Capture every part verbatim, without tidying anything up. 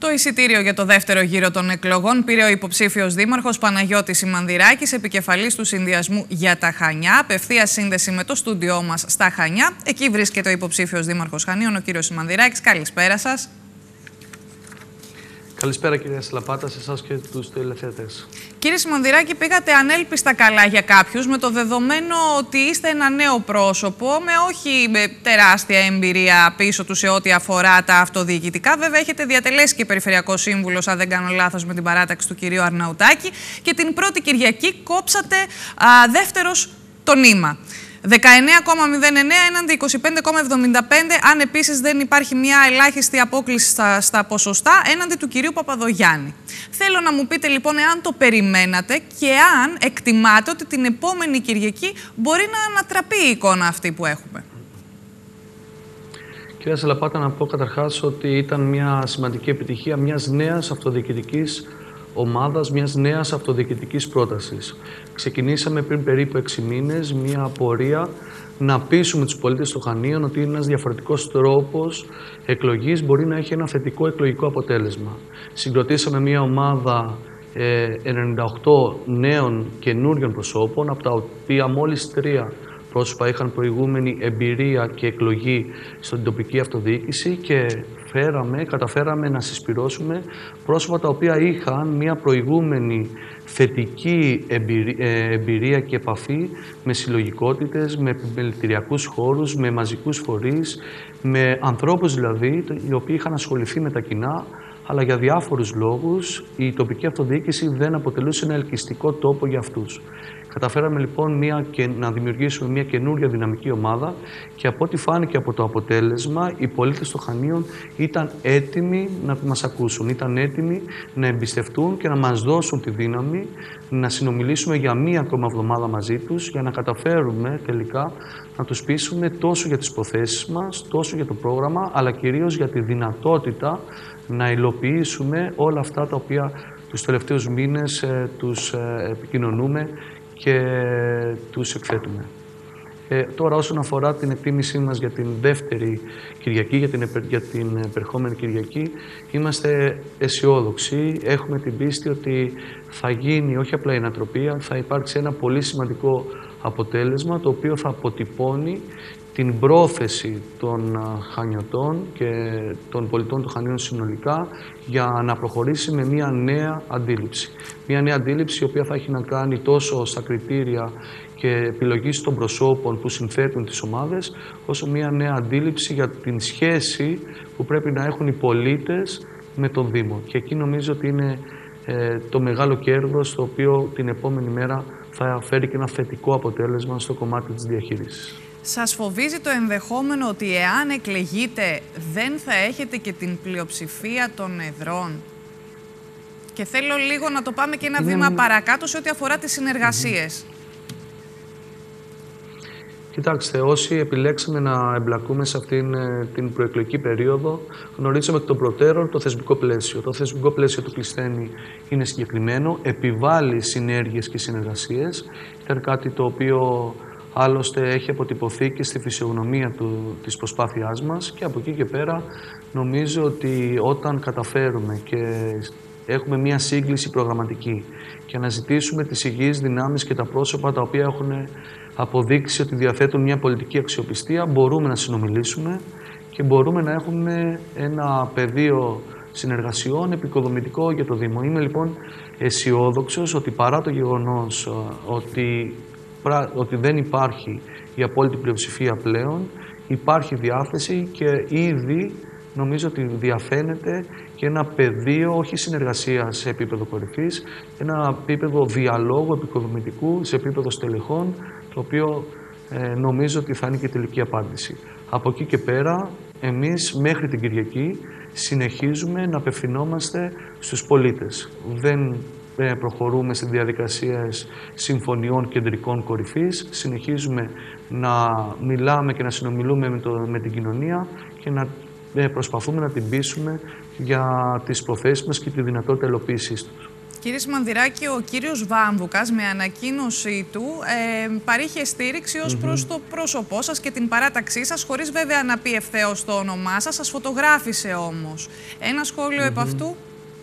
Το εισιτήριο για το δεύτερο γύρο των εκλογών πήρε ο υποψήφιος δήμαρχος Παναγιώτης Ημανδυράκης, επικεφαλής του συνδυασμού για τα Χανιά. Απευθείας σύνδεση με το στούντιό μας στα Χανιά. Εκεί βρίσκεται ο υποψήφιος δήμαρχος Χανίων, ο κύριος Ημανδυράκης. Καλησπέρα σας. Καλησπέρα κυρία Σλαπάτα, σε εσάς και τους τηλεθεατές. Κύριε Ημανδυράκη, πήγατε ανέλπιστα καλά για κάποιους, με το δεδομένο ότι είστε ένα νέο πρόσωπο, με όχι με τεράστια εμπειρία πίσω του σε ό,τι αφορά τα αυτοδιοικητικά. Βέβαια, έχετε διατελέσει και περιφερειακό σύμβουλος, αν δεν κάνω λάθος, με την παράταξη του κυρίου Αρναουτάκη. Και την πρώτη Κυριακή κόψατε α, δεύτερος το νήμα. δεκαεννέα κόμμα μηδέν εννέα έναντι είκοσι πέντε κόμμα εβδομήντα πέντε, αν επίσης δεν υπάρχει μια ελάχιστη απόκλιση στα, στα ποσοστά, έναντι του κυρίου Παπαδογιάννη. Θέλω να μου πείτε λοιπόν εάν το περιμένατε και αν εκτιμάτε ότι την επόμενη Κυριακή μπορεί να ανατραπεί η εικόνα αυτή που έχουμε. Κυρία Σαλαπάτα, να πω καταρχάς ότι ήταν μια σημαντική επιτυχία μιας νέας αυτοδιοικητικής ομάδας, μιας νέας αυτοδιοικητικής πρότασης. Ξεκινήσαμε πριν περίπου έξι μήνες μια πορεία να πείσουμε τους πολίτες των Χανίων ότι ένας διαφορετικός τρόπος εκλογής μπορεί να έχει ένα θετικό εκλογικό αποτέλεσμα. Συγκροτήσαμε μια ομάδα ε, ενενήντα οκτώ νέων καινούριων προσώπων, από τα οποία μόλις τρία πρόσωπα είχαν προηγούμενη εμπειρία και εκλογή στην τοπική αυτοδιοίκηση και φέραμε, καταφέραμε να συσπυρώσουμε πρόσωπα τα οποία είχαν μια προηγούμενη θετική εμπειρία και επαφή με συλλογικότητες, με επιμελητηριακούς χώρους, με μαζικούς φορείς, με ανθρώπους δηλαδή οι οποίοι είχαν ασχοληθεί με τα κοινά, αλλά για διάφορους λόγους η τοπική αυτοδιοίκηση δεν αποτελούσε ένα ελκυστικό τόπο για αυτούς. Καταφέραμε λοιπόν μια και να δημιουργήσουμε μια καινούρια δυναμική ομάδα και από ό,τι φάνηκε από το αποτέλεσμα, οι πολίτες των Χανίων ήταν έτοιμοι να μας ακούσουν, ήταν έτοιμοι να εμπιστευτούν και να μας δώσουν τη δύναμη να συνομιλήσουμε για μία ακόμα εβδομάδα μαζί τους για να καταφέρουμε τελικά να τους πείσουμε τόσο για τις προθέσεις μας, τόσο για το πρόγραμμα, αλλά κυρίως για τη δυνατότητα να υλοποιήσουμε όλα αυτά τα οποία τους τελευταίους μήνες ε, τους ε, επικοινωνούμε και τους εκθέτουμε. Ε, τώρα όσον αφορά την εκτίμησή μας για την δεύτερη Κυριακή, για την, επε, για την επερχόμενη Κυριακή, είμαστε αισιόδοξοι, έχουμε την πίστη ότι θα γίνει όχι απλά η ανατροπή, θα υπάρξει ένα πολύ σημαντικό αποτέλεσμα το οποίο θα αποτυπώνει την πρόθεση των Χανιωτών και των πολιτών των Χανίων συνολικά για να προχωρήσει με μια νέα αντίληψη. Μια νέα αντίληψη η οποία θα έχει να κάνει τόσο στα κριτήρια και επιλογής των προσώπων που συνθέτουν τις ομάδες, όσο μια νέα αντίληψη για την σχέση που πρέπει να έχουν οι πολίτες με τον Δήμο. Και εκεί νομίζω ότι είναι ε, το μεγάλο κέρδος το οποίο την επόμενη μέρα θα φέρει και ένα θετικό αποτέλεσμα στο κομμάτι της διαχείρισης. Σας φοβίζει το ενδεχόμενο ότι εάν εκλεγείτε δεν θα έχετε και την πλειοψηφία των εδρών? Και θέλω λίγο να το πάμε και ένα Είναι... βήμα παρακάτω σε ό,τι αφορά τις συνεργασίες. Κοιτάξτε, όσοι επιλέξαμε να εμπλακούμε σε αυτήν την προεκλογική περίοδο, γνωρίζουμε εκ των προτέρων το θεσμικό πλαίσιο. Το θεσμικό πλαίσιο του Κλεισθένη είναι συγκεκριμένο, επιβάλλει συνέργειες και συνεργασίες. Ήταν κάτι το οποίο άλλωστε έχει αποτυπωθεί και στη φυσιογνωμία του, της προσπάθειάς μας και από εκεί και πέρα νομίζω ότι όταν καταφέρουμε και έχουμε μια σύγκληση προγραμματική και αναζητήσουμε τις υγιείς δυνάμεις και τα πρόσωπα τα οποία έχουν αποδείξει ότι διαθέτουν μια πολιτική αξιοπιστία, μπορούμε να συνομιλήσουμε και μπορούμε να έχουμε ένα πεδίο συνεργασιών επικοδομητικό για το Δήμο. Είμαι λοιπόν αισιόδοξος ότι παρά το γεγονός ότι ότι δεν υπάρχει η απόλυτη πλειοψηφία πλέον, υπάρχει διάθεση και ήδη νομίζω ότι διαφαίνεται και ένα πεδίο όχι συνεργασίας σε επίπεδο κορυφής, ένα επίπεδο διαλόγου επικοδομητικού σε επίπεδο στελεχών, το οποίο ε, νομίζω ότι θα είναι και η τελική απάντηση. Από εκεί και πέρα, εμείς μέχρι την Κυριακή συνεχίζουμε να απευθυνόμαστε στους πολίτες. Δεν προχωρούμε σε διαδικασίες συμφωνιών κεντρικών κορυφής, συνεχίζουμε να μιλάμε και να συνομιλούμε με, το, με την κοινωνία και να προσπαθούμε να την πείσουμε για τις προθέσεις μας και τη δυνατότητα ελοποίησής τους. Κύριε Σιμανδυράκη, ο κύριος Βάμβουκας με ανακοίνωσή του ε, παρήχε στήριξη ως mm-hmm. προς το πρόσωπό σας και την παράταξή σας, χωρίς βέβαια να πει ευθέως το όνομά σας, σας φωτογράφησε όμως. Ένα σχόλιο mm-hmm. επ' αυτού?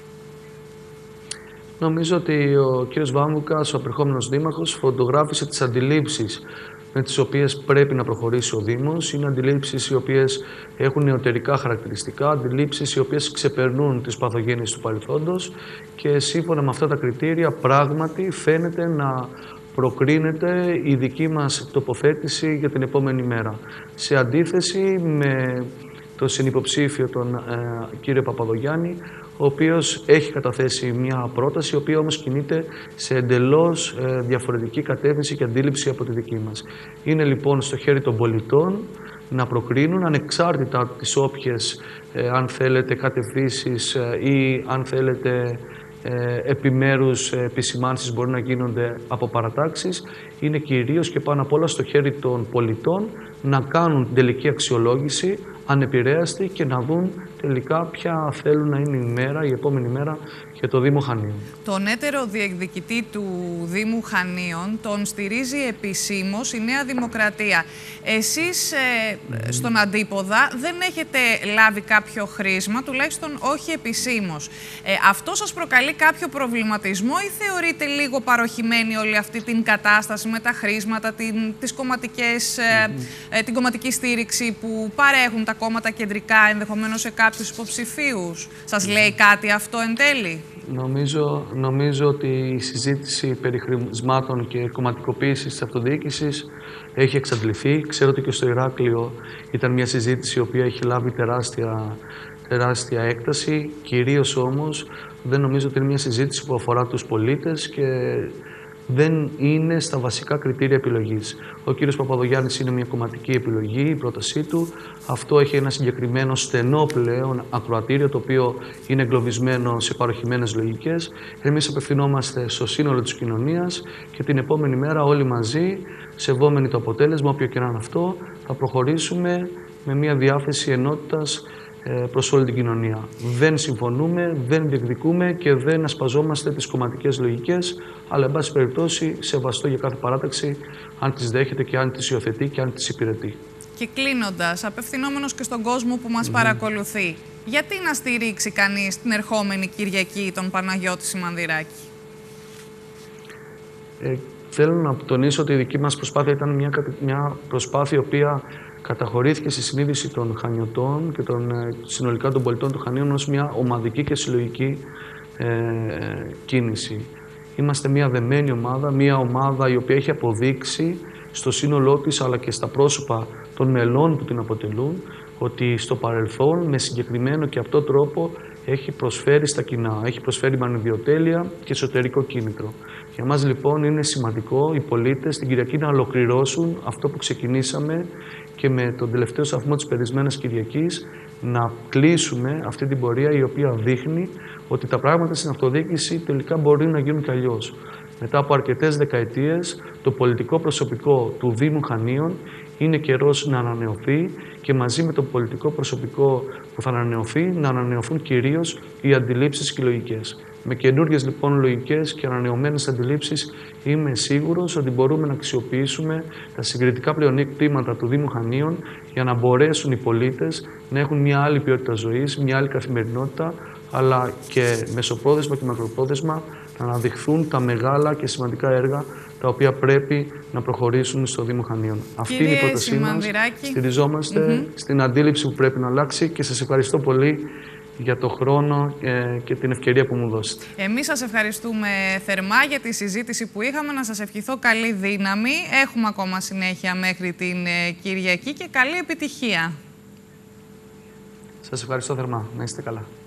Νομίζω ότι ο κύριος Βάμβουκας, ο απερχόμενος δήμαρχος, φωτογράφησε τις αντιλήψεις με τις οποίες πρέπει να προχωρήσει ο Δήμος. Είναι αντιλήψεις οι οποίες έχουν νεωτερικά χαρακτηριστικά, αντιλήψεις οι οποίες ξεπερνούν τις παθογένειες του παρελθόντος και σύμφωνα με αυτά τα κριτήρια πράγματι φαίνεται να προκρίνεται η δική μας τοποθέτηση για την επόμενη μέρα. Σε αντίθεση με τον συνυποψήφιο, τον ε, κύριο Παπαδογιάννη, ο οποίος έχει καταθέσει μια πρόταση, η οποία όμως κινείται σε εντελώς ε, διαφορετική κατεύθυνση και αντίληψη από τη δική μας. Είναι λοιπόν στο χέρι των πολιτών να προκρίνουν, ανεξάρτητα από τις όποιες, ε, αν θέλετε, κατευθύνσεις ε, ή αν θέλετε ε, επιμέρους ε, επισημάνσεις μπορεί να γίνονται από παρατάξεις, είναι κυρίως και πάνω απ' όλα στο χέρι των πολιτών να κάνουν την τελική αξιολόγηση ανεπηρέαστη και να δουν τελικά ποια θέλουν να είναι η μέρα, η επόμενη μέρα για το Δήμο Χανίων. Τον έτερο διεκδικητή του Δήμου Χανίων τον στηρίζει επισήμως η Νέα Δημοκρατία. Εσείς ε, mm. στον αντίποδα δεν έχετε λάβει κάποιο χρήσμα, τουλάχιστον όχι επισήμως. Ε, αυτό σας προκαλεί κάποιο προβληματισμό ή θεωρείτε λίγο παροχημένη όλη αυτή την κατάσταση με τα χρήσματα, την, τις κομματικές, ε, mm. ε, την κομματική στήριξη που παρέχουν τα κόμματα κεντρικά ενδεχομένως σε κάποιους υποψηφίους? Σας mm. λέει κάτι αυτό εν τέλει? Νομίζω, νομίζω ότι η συζήτηση περί χρημάτων και κομματικοποίησης της αυτοδιοίκησης έχει εξαντληθεί. Ξέρω ότι και στο Ηράκλειο ήταν μια συζήτηση η οποία έχει λάβει τεράστια, τεράστια έκταση. Κυρίως όμως δεν νομίζω ότι είναι μια συζήτηση που αφορά τους πολίτες και δεν είναι στα βασικά κριτήρια επιλογής. Ο κύριος Παπαδογιάννης είναι μια κομματική επιλογή, η πρότασή του. Αυτό έχει ένα συγκεκριμένο στενό πλέον ακροατήριο, το οποίο είναι εγκλωβισμένο σε παροχημένες λογικές. Εμείς απευθυνόμαστε στο σύνολο της κοινωνίας και την επόμενη μέρα όλοι μαζί, σεβόμενοι το αποτέλεσμα, όποιο και να είναι αυτό, θα προχωρήσουμε με μια διάθεση ενότητας προς όλη την κοινωνία. Δεν συμφωνούμε, δεν διεκδικούμε και δεν ασπαζόμαστε τις κομματικές λογικές, αλλά εν πάση περιπτώσει σεβαστό για κάθε παράταξη, αν τις δέχεται και αν τις υιοθετεί και αν τις υπηρετεί. Και κλείνοντας, απευθυνόμενος και στον κόσμο που μας mm. παρακολουθεί, γιατί να στηρίξει κανείς την ερχόμενη Κυριακή τον Παναγιώτη Σιμανδυράκη? Ε, θέλω να τονίσω ότι η δική μας προσπάθεια ήταν μια, μια προσπάθεια η οποία καταχωρήθηκε στη συνείδηση των Χανιωτών και των, συνολικά των πολιτών των Χανίων ως μια ομαδική και συλλογική ε, κίνηση. Είμαστε μια δεμένη ομάδα, μια ομάδα η οποία έχει αποδείξει στο σύνολό της αλλά και στα πρόσωπα των μελών που την αποτελούν ότι στο παρελθόν με συγκεκριμένο και αυτό τρόπο έχει προσφέρει στα κοινά, έχει προσφέρει μανιδιοτέλεια και εσωτερικό κίνητρο. Για μας λοιπόν είναι σημαντικό οι πολίτες την Κυριακή να ολοκληρώσουν αυτό που ξεκινήσαμε και με τον τελευταίο σταθμό της περισμένης Κυριακής να κλείσουμε αυτή την πορεία η οποία δείχνει ότι τα πράγματα στην αυτοδιοίκηση τελικά μπορεί να γίνουν κι αλλιώς. Μετά από αρκετές δεκαετίες το πολιτικό προσωπικό του Δήμου Χανίων είναι καιρός να ανανεωθεί και μαζί με το πολιτικό προσωπικό που θα ανανεωθεί να ανανεωθούν κυρίως οι αντιλήψεις και οι λογικές. Με καινούργιες λοιπόν λογικές και ανανεωμένες αντιλήψεις είμαι σίγουρος ότι μπορούμε να αξιοποιήσουμε τα συγκριτικά πλεονεκτήματα του Δήμου Χανίων για να μπορέσουν οι πολίτες να έχουν μια άλλη ποιότητα ζωής, μια άλλη καθημερινότητα, αλλά και μεσοπρόθεσμα και μακροπρόθεσμα να αναδειχθούν τα μεγάλα και σημαντικά έργα τα οποία πρέπει να προχωρήσουν στο Δήμο Χανίων. Αυτή είναι η πρότασή μας. Στηριζόμαστε mm-hmm. στην αντίληψη που πρέπει να αλλάξει και σας ευχαριστώ πολύ για το χρόνο ε, και την ευκαιρία που μου δώσετε. Εμείς σας ευχαριστούμε θερμά για τη συζήτηση που είχαμε. Να σας ευχηθώ καλή δύναμη. Έχουμε ακόμα συνέχεια μέχρι την ε, Κυριακή και καλή επιτυχία. Σας ευχαριστώ θερμά. Να είστε καλά.